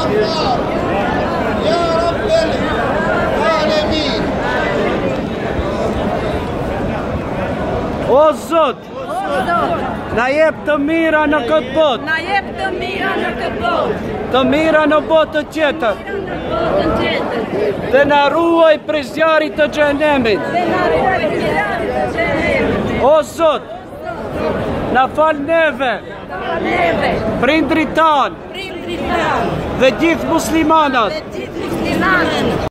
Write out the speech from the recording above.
يا رب العالمين. O Zot, na jep të mira në këtë botë, Na jep të mira në këtë botë, të mira në botën tjetër, botën tjetër, dhe na ruaj prej zjarrit të xhenemit. dhe na ruaj prej zjarrit të xhenemit. O Zot, na fal neve, Neve, prindrit tanë prindrit tanë, dhe gjithë muslimanat. dhe gjithë muslimanët.